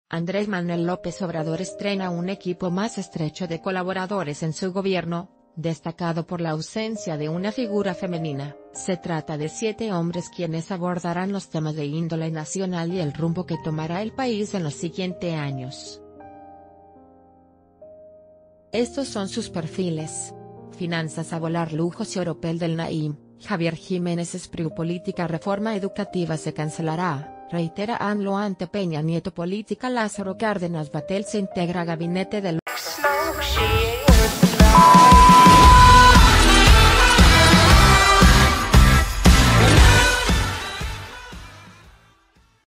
Andrés Manuel López Obrador estrena un equipo más estrecho de colaboradores en su gobierno, destacado por la ausencia de una figura femenina. Se trata de 7 hombres quienes abordarán los temas de índole nacional y el rumbo que tomará el país en los siguientes años. Estos son sus perfiles: finanzas a volar, lujos y oropel del Naim, Javier Jiménez Espriu. Política, reforma educativa se cancelará, reitera AMLO ante Peña Nieto. Política, Lázaro Cárdenas Batel se integra a gabinete del